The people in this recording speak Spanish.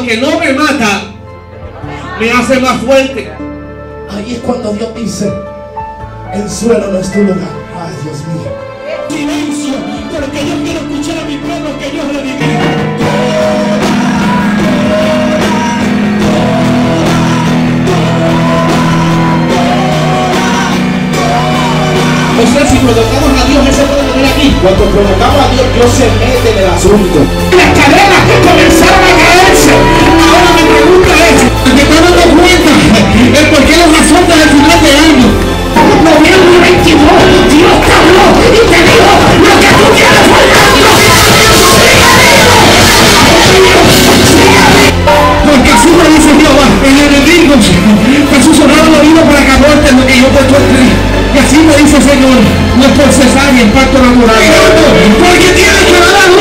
que no me mata, me hace más fuerte. Ahí es cuando Dios dice, el suelo no es tu lugar. Ay, Dios mío. Silencio, porque yo quiero escuchar a mi pueblo que Dios le diga. O sea, si provocamos a Dios, Él se puede meter aquí. Cuando provocamos a Dios, Dios se mete en el asunto. Las cadenas comenzaron a caerse. Ahora mi pregunta es, ¿te estás dando cuenta el por qué los asuntos al final de año? Noviembre 22, Dios te habló y te dijo, lo que tú quieres Fernando, porque así me dice Jehová, el enemigo te ha susurrado el oído para que abortes lo que yo te estoy. Y así me dice el Señor, no es por cesárea, el parto natural, porque tienes que dar a luz.